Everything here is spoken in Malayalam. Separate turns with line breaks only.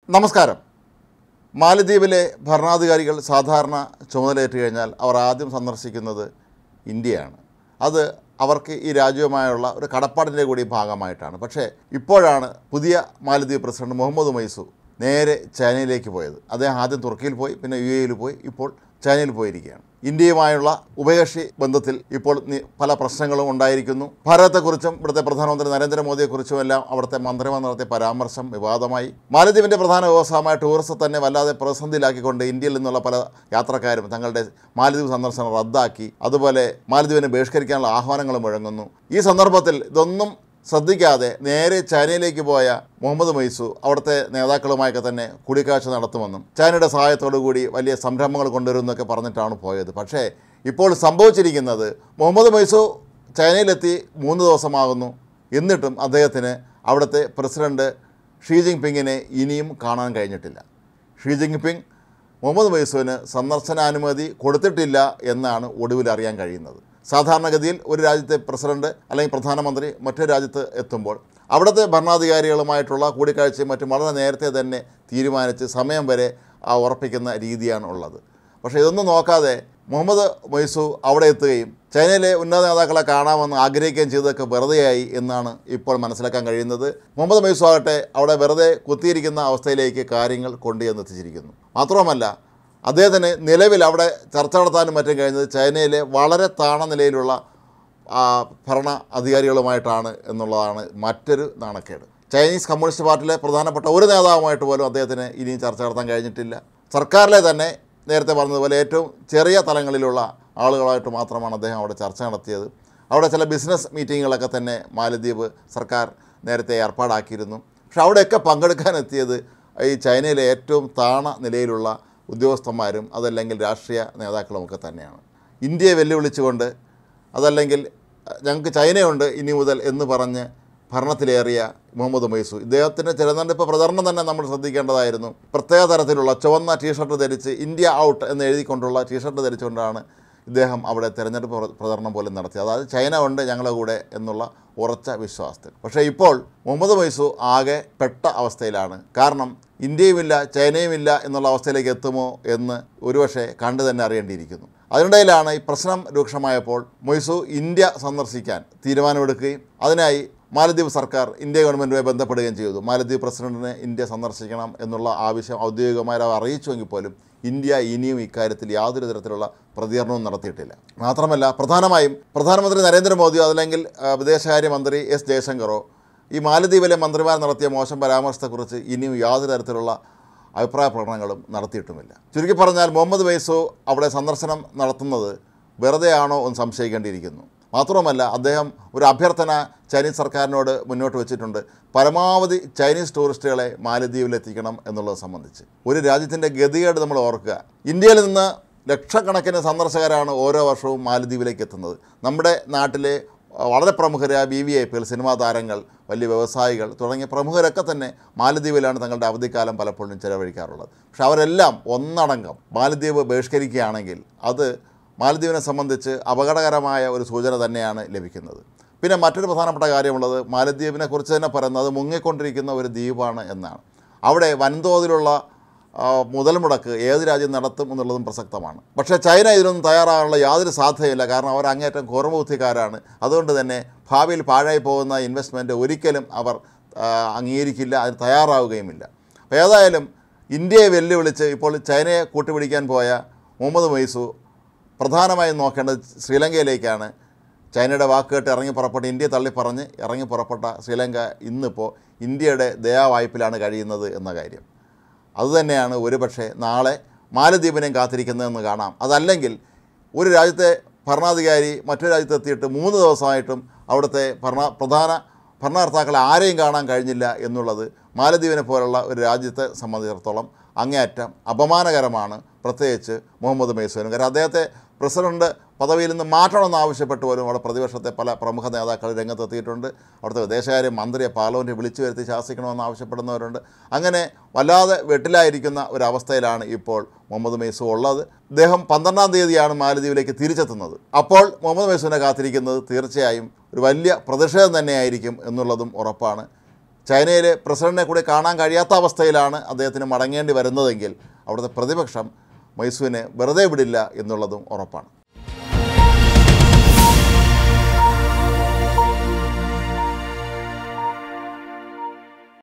നമസ്കാരം. മാലദ്വീപിലെ ഭരണാധികാരികൾ സാധാരണ ചുമതലയേറ്റ് കഴിഞ്ഞാൽ അവർ ആദ്യം സന്ദർശിക്കുന്നത് ഇന്ത്യയാണ്. അത് അവർക്ക് ഈ രാജ്യവുമായുള്ള ഒരു കടപ്പാടിൻ്റെ കൂടി ഭാഗമായിട്ടാണ്. പക്ഷേ ഇപ്പോഴാണ് പുതിയ മാലദ്വീപ് പ്രസിഡന്റ് മുഹമ്മദ് മൊയ്സു നേരെ ചൈനയിലേക്ക് പോയത്. അദ്ദേഹം ആദ്യം തുർക്കിയിൽ പോയി, പിന്നെ UAE പോയി, ഇപ്പോൾ ചൈനയിൽ പോയിരിക്കുകയാണ്. ഇന്ത്യയുമായുള്ള ഉഭയകക്ഷി ബന്ധത്തിൽ ഇപ്പോൾ പല പ്രശ്നങ്ങളും ഉണ്ടായിരിക്കുന്നു. ഭാരതത്തെക്കുറിച്ചും ഇവിടുത്തെ പ്രധാനമന്ത്രി നരേന്ദ്രമോദിയെക്കുറിച്ചുമെല്ലാം അവിടുത്തെ മന്ത്രിമാർ നടത്തിയ പരാമർശം വിവാദമായി. മാലദ്വീപിൻ്റെ പ്രധാന വ്യവസായമായ ടൂറിസത്തെ തന്നെ വല്ലാതെ പ്രതിസന്ധിയിലാക്കിക്കൊണ്ട് ഇന്ത്യയിൽ നിന്നുള്ള പല യാത്രക്കാരും തങ്ങളുടെ മാലദ്വീപ് സന്ദർശനം റദ്ദാക്കി. അതുപോലെ മാലദ്വീപിനെ ബഹിഷ്കരിക്കാനുള്ള ആഹ്വാനങ്ങളും മുഴങ്ങുന്നു. ഈ സന്ദർഭത്തിൽ ഇതൊന്നും ശ്രദ്ധിക്കാതെ നേരെ ചൈനയിലേക്ക് പോയ മുഹമ്മദ് മൊയ്സു അവിടുത്തെ നേതാക്കളുമായൊക്കെ തന്നെ കൂടിക്കാഴ്ച നടത്തുമെന്നും ചൈനയുടെ സഹായത്തോടു കൂടി വലിയ സംരംഭങ്ങൾ കൊണ്ടുവരുമെന്നൊക്കെ പറഞ്ഞിട്ടാണ് പോയത്. പക്ഷേ ഇപ്പോൾ സംഭവിച്ചിരിക്കുന്നത് മുഹമ്മദ് മൊയ്സു ചൈനയിലെത്തി 3 ദിവസമാകുന്നു. എന്നിട്ടും അദ്ദേഹത്തിന് അവിടുത്തെ പ്രസിഡന്റ് ഷീ ജിൻപിങ്ങിനെ ഇനിയും കാണാൻ കഴിഞ്ഞിട്ടില്ല. ഷീ ജിൻപിങ് മുഹമ്മദ് മൊയ്സുവിന് സന്ദർശനാനുമതി കൊടുത്തിട്ടില്ല എന്നാണ് ഒടുവിൽ അറിയാൻ കഴിയുന്നത്. സാധാരണഗതിയിൽ ഒരു രാജ്യത്തെ പ്രസിഡന്റ് അല്ലെങ്കിൽ പ്രധാനമന്ത്രി മറ്റൊരു രാജ്യത്ത് എത്തുമ്പോൾ അവിടുത്തെ ഭരണാധികാരികളുമായിട്ടുള്ള കൂടിക്കാഴ്ചയും മറ്റും വളരെ നേരത്തെ തന്നെ തീരുമാനിച്ച് സമയം വരെ ഉറപ്പിക്കുന്ന രീതിയാണ് ഉള്ളത്. പക്ഷേ ഇതൊന്നും നോക്കാതെ മുഹമ്മദ് മൊയ്സു അവിടെ എത്തുകയും ചൈനയിലെ ഉന്നത നേതാക്കളെ കാണാമെന്ന് ആഗ്രഹിക്കുകയും ചെയ്തതൊക്കെ വെറുതെയായി എന്നാണ് ഇപ്പോൾ മനസ്സിലാക്കാൻ കഴിയുന്നത്. മുഹമ്മദ് മൊയ്സു ആകട്ടെ അവിടെ വെറുതെ കുത്തിയിരിക്കുന്ന അവസ്ഥയിലേക്ക് കാര്യങ്ങൾ കൊണ്ടുചെന്നെത്തിച്ചിരിക്കുന്നു. മാത്രവുമല്ല, അദ്ദേഹത്തിന് നിലവിൽ അവിടെ ചർച്ച നടത്താനും മറ്റും കഴിഞ്ഞത് ചൈനയിലെ വളരെ താണ നിലയിലുള്ള ഭരണ അധികാരികളുമായിട്ടാണ് എന്നുള്ളതാണ് മറ്റൊരു നാണക്കേട്. ചൈനീസ് കമ്മ്യൂണിസ്റ്റ് പാർട്ടിയിലെ പ്രധാനപ്പെട്ട ഒരു നേതാവുമായിട്ട് പോലും അദ്ദേഹത്തിന് ഇനിയും ചർച്ച നടത്താൻ കഴിഞ്ഞിട്ടില്ല. സർക്കാരിലെ തന്നെ നേരത്തെ പറഞ്ഞതുപോലെ ഏറ്റവും ചെറിയ തലങ്ങളിലുള്ള ആളുകളായിട്ട് മാത്രമാണ് അദ്ദേഹം അവിടെ ചർച്ച നടത്തിയത്. അവിടെ ചില ബിസിനസ് മീറ്റിങ്ങുകളൊക്കെ തന്നെ മാലദ്വീപ് സർക്കാർ നേരത്തെ ഏർപ്പാടാക്കിയിരുന്നു. പക്ഷെ അവിടെയൊക്കെ പങ്കെടുക്കാനെത്തിയത് ഈ ചൈനയിലെ ഏറ്റവും താണ നിലയിലുള്ള ഉദ്യോഗസ്ഥന്മാരും അതല്ലെങ്കിൽ രാഷ്ട്രീയ നേതാക്കളുമൊക്കെ തന്നെയാണ്. ഇന്ത്യയെ വെല്ലുവിളിച്ചുകൊണ്ട് അതല്ലെങ്കിൽ ഞങ്ങൾക്ക് ചൈനയുണ്ട് ഇനി മുതൽ എന്ന് പറഞ്ഞ് ഭരണത്തിലേറിയ മുഹമ്മദ് മൊയ്സു ഇദ്ദേഹത്തിൻ്റെ തിരഞ്ഞെടുപ്പ് പ്രചരണം തന്നെ നമ്മൾ ശ്രദ്ധിക്കേണ്ടതായിരുന്നു. പ്രത്യേക തരത്തിലുള്ള ചുവന്ന ടീഷർട്ട് ധരിച്ച് ഇന്ത്യ ഔട്ട് എന്ന് എഴുതിക്കൊണ്ടുള്ള ടീഷർട്ട് ധരിച്ചുകൊണ്ടാണ് ഇദ്ദേഹം അവിടെ തിരഞ്ഞെടുപ്പ് പ്രചരണം പോലും നടത്തിയത്. അതായത് ചൈന ഉണ്ട് ഞങ്ങളുടെ കൂടെ എന്നുള്ള ഉറച്ച വിശ്വാസത്തിൽ. പക്ഷേ ഇപ്പോൾ മുഹമ്മദ് മൊയ്സു ആകെ പെട്ട അവസ്ഥയിലാണ്. കാരണം ഇന്ത്യയുമില്ല ചൈനയുമില്ല എന്നുള്ള അവസ്ഥയിലേക്ക് എത്തുമോ എന്ന് ഒരുപക്ഷെ കണ്ടു തന്നെ അറിയേണ്ടിയിരിക്കുന്നു. അതിനിടയിലാണ് ഈ പ്രശ്നം രൂക്ഷമായപ്പോൾ മൊയ്സു ഇന്ത്യ സന്ദർശിക്കാൻ തീരുമാനമെടുക്കുകയും അതിനായി മാലദ്വീപ് സർക്കാർ ഇന്ത്യ ഗവൺമെൻറ്റുമായി ബന്ധപ്പെടുകയും ചെയ്തു. മാലദ്വീപ് പ്രസിഡന്റിനെ ഇന്ത്യ സന്ദർശിക്കണം എന്നുള്ള ആവശ്യം ഔദ്യോഗികമായി അവർ അറിയിച്ചുവെങ്കിൽ പോലും ഇന്ത്യ ഇനിയും ഇക്കാര്യത്തിൽ യാതൊരു തരത്തിലുള്ള പ്രതികരണവും നടത്തിയിട്ടില്ല. മാത്രമല്ല, പ്രധാനമായും പ്രധാനമന്ത്രി നരേന്ദ്രമോദിയോ അതല്ലെങ്കിൽ വിദേശകാര്യമന്ത്രി S ജയശങ്കറോ ഈ മാലദ്വീപിലെ മന്ത്രിമാർ നടത്തിയ മോശം പരാമർശത്തെക്കുറിച്ച് ഇനിയും യാതൊരു തരത്തിലുള്ള അഭിപ്രായ പ്രകടനങ്ങളും നടത്തിയിട്ടുമില്ല. ചുരുക്കി പറഞ്ഞാൽ മുഹമ്മദ് മൊയ്സു അവിടെ സന്ദർശനം നടത്തുന്നത് വെറുതെയാണോ എന്ന് സംശയിക്കേണ്ടിയിരിക്കുന്നു. മാത്രവുമല്ല, അദ്ദേഹം ഒരു അഭ്യർത്ഥന ചൈനീസ് സർക്കാരിനോട് മുന്നോട്ട് വെച്ചിട്ടുണ്ട്. പരമാവധി ചൈനീസ് ടൂറിസ്റ്റുകളെ മാലദ്വീപിലെത്തിക്കണം എന്നുള്ളത് സംബന്ധിച്ച്. ഒരു രാജ്യത്തിൻ്റെ ഗതികേട് നമ്മൾ ഓർക്കുക. ഇന്ത്യയിൽ നിന്ന് ലക്ഷക്കണക്കിന് സന്ദർശകരാണ് ഓരോ വർഷവും മാലദ്വീപിലേക്ക് എത്തുന്നത്. നമ്മുടെ നാട്ടിലെ വളരെ പ്രമുഖരായ VVIPകൾ, സിനിമാ താരങ്ങൾ, വലിയ വ്യവസായികൾ തുടങ്ങിയ പ്രമുഖരൊക്കെ തന്നെ മാലദ്വീപിലാണ് തങ്ങളുടെ അവധിക്കാലം പലപ്പോഴും ചിലവഴിക്കാറുള്ളത്. പക്ഷെ അവരെല്ലാം ഒന്നടങ്കം മാലദ്വീപ് ബഹിഷ്കരിക്കുകയാണെങ്കിൽ അത് മാലദ്വീപിനെ സംബന്ധിച്ച് അപകടകരമായ ഒരു സൂചന തന്നെയാണ് ലഭിക്കുന്നത്. പിന്നെ മറ്റൊരു പ്രധാനപ്പെട്ട കാര്യമുള്ളത്, മാലദ്വീപിനെ കുറിച്ച് തന്നെ പറയുന്നത് അത് മുങ്ങിക്കൊണ്ടിരിക്കുന്ന ഒരു ദ്വീപാണ് എന്നാണ്. അവിടെ വൻതോതിലുള്ള മുതൽ മുടക്ക് ഏത് രാജ്യം നടത്തും എന്നുള്ളതും പ്രസക്തമാണ്. പക്ഷേ ചൈന ഇതിനൊന്നും തയ്യാറാകാനുള്ള യാതൊരു സാധ്യതയില്ല. കാരണം അവർ അങ്ങേറ്റം കൂർമ്മബുദ്ധിക്കാരാണ്. അതുകൊണ്ട് തന്നെ ഭാവിയിൽ പാഴായി പോകുന്ന ഇൻവെസ്റ്റ്മെൻറ്റ് ഒരിക്കലും അവർ അംഗീകരിക്കില്ല, അതിന് തയ്യാറാവുകയുമില്ല. അപ്പോൾ ഏതായാലും ഇന്ത്യയെ വെല്ലുവിളിച്ച് ഇപ്പോൾ ചൈനയെ കൂട്ടുപിടിക്കാൻ പോയ മുഹമ്മദ് മൊയ്സു പ്രധാനമായും നോക്കേണ്ടത് ശ്രീലങ്കയിലേക്കാണ്. ചൈനയുടെ വാക്കുകേട്ട് ഇറങ്ങി പുറപ്പെട്ട് ഇന്ത്യയെ തള്ളിപ്പറഞ്ഞ് ഇറങ്ങി പുറപ്പെട്ട ശ്രീലങ്ക ഇന്നിപ്പോൾ ഇന്ത്യയുടെ ദയാവായ്പിലാണ് കഴിയുന്നത് എന്ന കാര്യം. അതുതന്നെയാണ് ഒരുപക്ഷെ നാളെ മാലദ്വീപിനെയും കാത്തിരിക്കുന്നതെന്ന് കാണാം. അതല്ലെങ്കിൽ ഒരു രാജ്യത്തെ ഭരണാധികാരി മറ്റൊരു രാജ്യത്തെത്തിയിട്ട് 3 ദിവസമായിട്ടും അവിടുത്തെ പ്രധാന ഭരണകർത്താക്കളെ ആരെയും കാണാൻ കഴിഞ്ഞില്ല എന്നുള്ളത് മാലദ്വീപിനെ പോലുള്ള ഒരു രാജ്യത്തെ സംബന്ധിച്ചിടത്തോളം അങ്ങേയറ്റം അപമാനകരമാണ്. പ്രത്യേകിച്ച് മുഹമ്മദ് മൊയ്സുവിന്. കാരണം അദ്ദേഹത്തെ പ്രസിഡന്റ് പദവിയിൽ നിന്ന് മാറ്റണമെന്ന് ആവശ്യപ്പെട്ട് പോലും അവിടെ പ്രതിപക്ഷത്തെ പല പ്രമുഖ നേതാക്കൾ രംഗത്തെത്തിയിട്ടുണ്ട്. അവിടുത്തെ വിദേശകാര്യ മന്ത്രിയെ പാർലമെൻറ്റിൽ വിളിച്ചു വരുത്തി ശാസിക്കണമെന്ന് ആവശ്യപ്പെടുന്നവരുണ്ട്. അങ്ങനെ വല്ലാതെ വെട്ടിലായിരിക്കുന്ന ഒരവസ്ഥയിലാണ് ഇപ്പോൾ മുഹമ്മദ് മൊയ്സു ഉള്ളത്. അദ്ദേഹം 12-ാം തീയതിയാണ് മാലദ്വീപിലേക്ക് തിരിച്ചെത്തുന്നത്. അപ്പോൾ മുഹമ്മദ് മൊയ്സുവിനെ കാത്തിരിക്കുന്നത് തീർച്ചയായും ഒരു വലിയ പ്രതിഷേധം തന്നെയായിരിക്കും എന്നുള്ളതും ഉറപ്പാണ്. ചൈനയിലെ പ്രസിഡന്റിനെ കൂടി കാണാൻ കഴിയാത്ത അവസ്ഥയിലാണ് അദ്ദേഹത്തിന് മടങ്ങേണ്ടി വരുന്നതെങ്കിൽ അവിടുത്തെ പ്രതിപക്ഷം മൈസുവിനെ വെറുതെ വിടില്ല എന്നുള്ളതും ഉറപ്പാണ്.